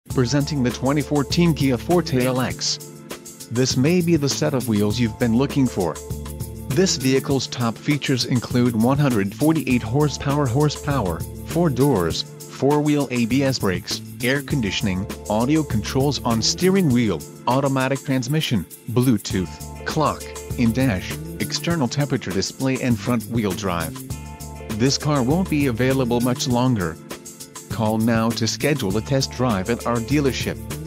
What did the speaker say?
Presenting the 2014 Kia Forte LX. This may be the set of wheels you've been looking for. This vehicle's top features include 148 horsepower, 4 doors, 4-wheel ABS brakes, air conditioning, audio controls on steering wheel, automatic transmission, Bluetooth, clock, in-dash, external temperature display and front-wheel drive. This car won't be available much longer. Call now to schedule a test drive at our dealership.